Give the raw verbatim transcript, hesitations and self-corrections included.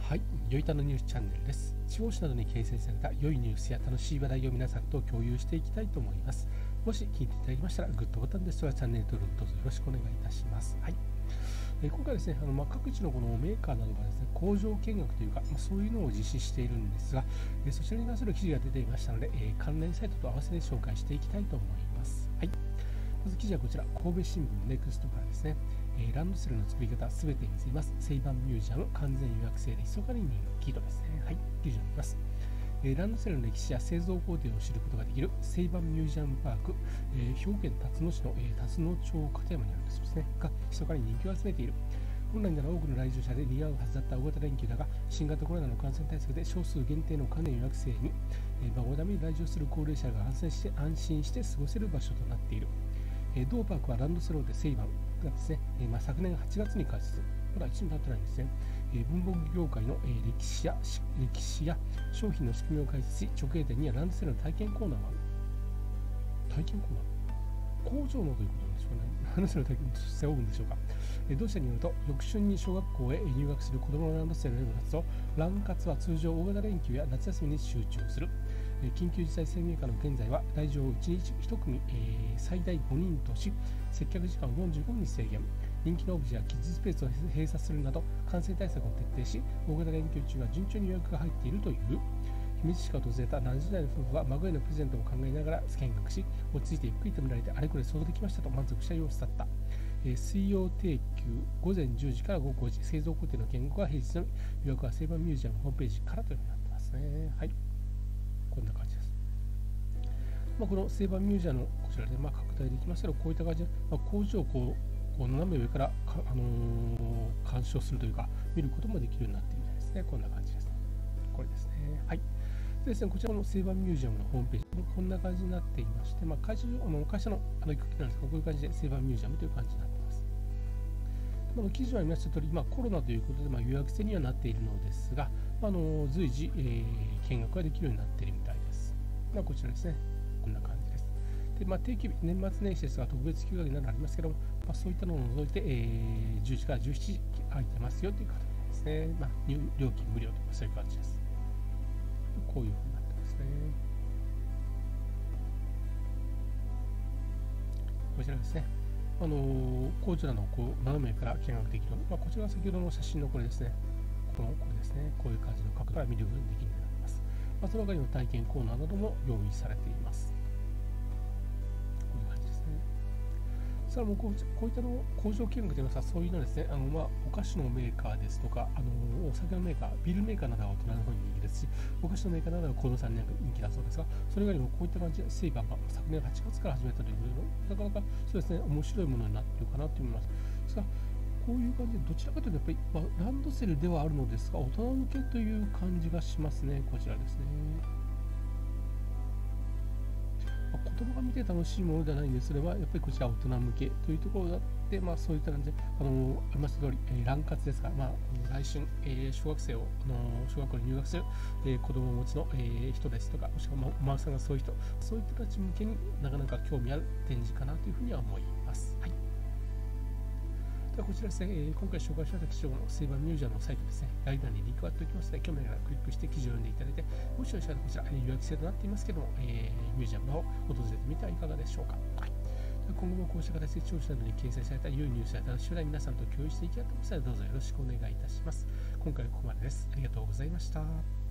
はい、よいたのニュースチャンネルです。地方紙などに掲載された良いニュースや楽しい話題を皆さんと共有していきたいと思います。もし聞いていただきましたら、グッドボタンですとかチャンネル登録どうぞよろしくお願いいたします。はい。えー、今回ですね、あのまあ、各地のこのメーカーなどがですね、工場見学というか、まあ、そういうのを実施しているんですが、えー、そちらに関する記事が出ていましたので、えー、関連サイトと合わせて紹介していきたいと思います。はい。まず記事はこちら、神戸新聞ネクストからですね、えー、ランドセルの作り方すべてについています。セイバンミュージアム完全予約制で密かに人気とですね。はい、記事になります。えー、ランドセルの歴史や製造工程を知ることができるセイバンミュージアムパーク、えー、兵庫県辰野市の、えー、辰野町片山にあるんですね、が密かに人気を集めている。本来なら多くの来場者で賑わうはずだった大型連休だが、新型コロナの感染対策で少数限定の完全予約制に、えー、孫のために来場する高齢者が安心して安心して過ごせる場所となっている。えー、同パークはランドセルでセイバンがですね、えーまあ、昨年はちがつに開設、まだいちねん経ってないんですね。えー、文房具業界の、えー、歴史や歴史や商品の仕組みを解説し、直営店にはランドセルの体験コーナーがある。体験コーナー工場のということなんでしょうね。ランドセルの体験として多いんでしょうか。えー、同社によると、翌春に小学校へ入学する子どものランドセルへの活動、ラン活は通常大型連休や夏休みに集中する。緊急事態宣言下の現在は来場をいちにちいち組、えー、最大ごにんとし、接客時間をよんじゅうごふんに制限。人気のオブジェやキッズスペースを閉鎖するなど感染対策を徹底し、大型連休中は順調に予約が入っているという。姫路市から訪れたななじゅう代の夫婦は孫へのプレゼントを考えながら見学し、落ち着いてゆっくりと見られてあれこれ想像できましたと満足した様子だった。えー、水曜定休ごぜんじゅうじから午後ごじ、製造工程の見学は平日のみ、予約はセイバンミュージアムホームページからというふうになってますね。はい、こんな感じです。まあ、このセイバンミュージアムのこちらでまあ拡大できますけど、こういった感じで、まあ、工場をこうこう斜め上からか、あのー、鑑賞するというか見ることもできるようになっているみたいですね。こんな感じです。これですね。はい。でですね、こちらのセイバンミュージアムのホームページ、こんな感じになっていまして、まあ、会社あの会社のあの行く気なんですが、こういう感じでセイバンミュージアムという感じになっています。まあ、記事は見ました通り、まあ、コロナということで、まあ、予約制にはなっているのですが、あの随時、えー、見学ができるようになっているみたいです。まあ、こちらですね。こんな感じです。で、まあ、定休日、年末年始ですが、特別休暇日などありますけども、まあ、そういったのを除いて、えー、じゅうじからじゅうしちじ空いてますよという形ですね。まあ、料金無料とかそういう感じです。こういうふうになってますね。こちらですね。あのー、工場などをこう斜めから見学できる、まあ、こちらは先ほどの写真のこれですね。このこれですね。こういう感じの角度から見ることができるようになっています。まあ、その他にも体験コーナーなども用意されています。こういう感じですね。それもこうこういったの工場見学というのはそういうのですね、あのまあお菓子のメーカーですとか、あのお酒のメーカー、ビールメーカーなどは大人の方に人気ですし、お菓子のメーカーなどは子供さんに人気だそうですが、それ以外にもこういった感じでセイバンが昨年はちがつから始めたというのなかなかそうですね、面白いものになっているかなと思います。ですが、こういう感じでどちらかというとやっぱり、まあ、ランドセルではあるのですが、大人向けという感じがしますね。こちらですね。子供が見て楽しいものではないんですが、やっぱりこちら大人向けというところがあって、まあ、そういった感じで、あのありました通り、えー、ラン活ですが、まあ、来春、えー、小学生を、あの小学校に入学する、えー、子供をお持ちの、えー、人ですとか、もしくはお孫さんがそういう人、そういった人たち向けになかなか興味ある展示かなというふうには思います。はい。ではこちらですね、えー、今回紹介した記事のセイバンミュージアムのサイトですね、概要欄にリンクが貼っておきますので、興味ある方はクリックして記事を読んでいただいて、もしよろしかったらこちら、えー、予約制となっていますけども、えー、ミュージアムの方を訪れてみてはいかがでしょうか。はい。今後もこうした形で視聴者などに掲載された良いニュースや楽しい話題皆さんと共有していきたいと思いますので、どうぞよろしくお願いいたします。今回はここまでです。ありがとうございました。